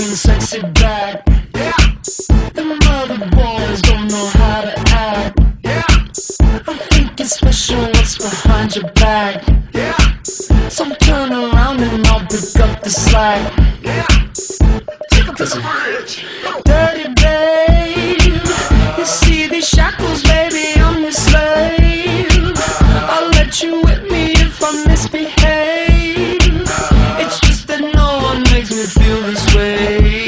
sexy back. Yeah. Them other boys don't know how to act. Yeah. I think it's special what's behind your back. Yeah. So turn around and I'll pick up the slack. Yeah. Take 'em to the bridge. Dirty babe, you see these shackles, baby, I'm your slave. I'll let you whip me if I misbehave. It's just that no one makes me feel this way.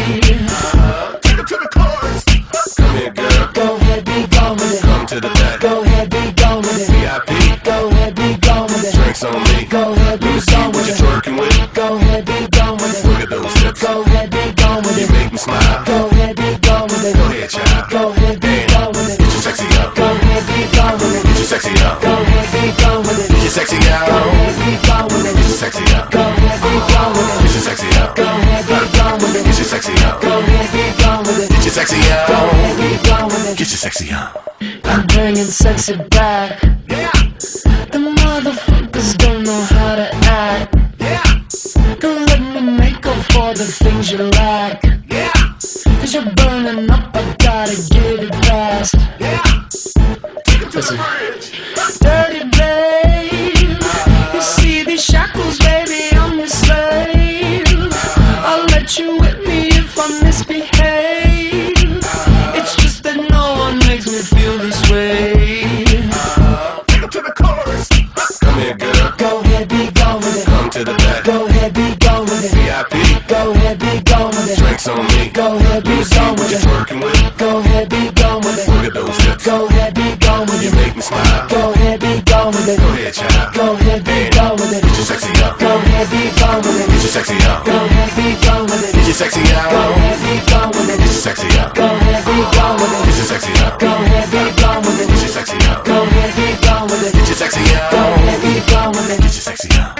Take 'em to the chorus. Come here, girl. Go ahead, be gone with it. Come to the back. Go ahead, be gone with it. VIP. Go ahead, be gone with it. Drinks on me. Go ahead, be gone with What you it. twerking with? Go ahead, be gone with it. Look at those hips. Go ahead, be gone with You it. make me smile. Go ahead, be gone with it. Go ahead, child. Go ahead, be gone with it. Get your sexy up. Go ahead, be gone with it. Get your sexy up. Go ahead, be gone with it. Get your sexy up. Go ahead, be gone with it. Get your sexy up. Go ahead, be gone with it. Get your sexy up. Go ahead, be gone with it. Get your sexy up. Go ahead, be gone with it. Get your sexy up. Go ahead, be gone with it. Get your sexy up. I'm bringing sexy back. Yeah. The motherfuckers don't know how to act. Yeah. Don't let me make up for the things you lack. Yeah. Cause you're burning up, I gotta get it fast. Yeah. Take 'em to the Listen. bridge. Dirty babe, you see these shackles, baby, I'm your slave. I'll let you whip me if I misbehave. It's just that no one makes me feel this way. Take 'em to the chorus. Come here, girl. Go ahead, be gone with it. Come to the back. Go ahead, be gone with it. VIP. Go ahead, be gone with it. Drinks on me. Go ahead, be gone What with you it. twerking with? Go ahead, be gone with it. Look at those hips. Go ahead, be gone with You it. make me smile. Go ahead, be gone with it. Go ahead, child. Go ahead, be gone with it. Get your sexy up. Go ahead, be gone with it. Get your sexy up. Go ahead, be gone with it. Get your sexy up. Go ahead, be gone with it. Get your sexy up. Go ahead, be gone with Get it. your sexy up. Go ahead, be gone with it. Get your sexy up. Go ahead, be gone with it. Get your sexy up. Go ahead, be gone with it. Get your sexy up.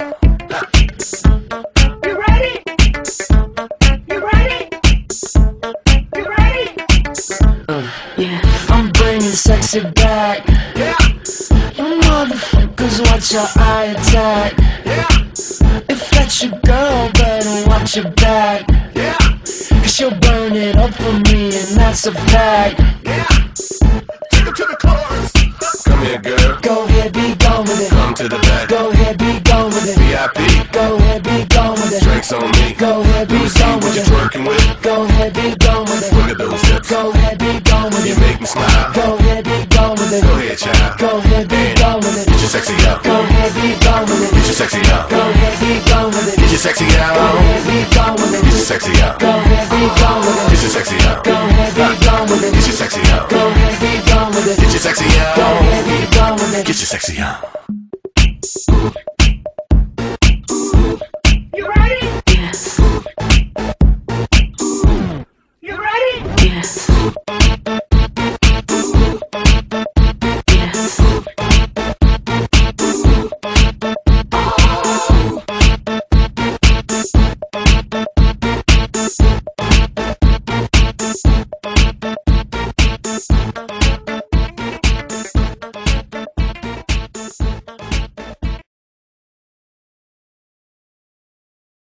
You ready? You ready? You ready? I'm bringing sexy back. Yeah. You motherfuckers, watch your eye attack. Yeah. If that's your girl, better watch your back. Yeah. Cause she'll burn it up for me, and that's a fact. Yeah. Take 'em to the chorus. Come here, girl. Go ahead, be gone with it. Come to the back. Go ahead, be gone with it. VIP. Go ahead, be gone with it. Drinks on me. Go ahead, be gone What with you it. twerking with? Go ahead, be gone with it. Look at those hips. Go ahead, be gone with You it. make me smile. Go ahead, be gone with it. Go ahead, child. Go ahead, be gone with it. Get your sexy up. Go ahead, be gone with it. Get your sexy up. Go ahead, be gone with it. Get your sexy Go up. ahead, be gone with Get your it. sexy up. Go ahead, be gone with it. Get your sexy up. Go ahead, be gone with Get it. your sexy up. Go ahead, be gone with it. Get your sexy Go up. ahead, be gone with it. Get your sexy up.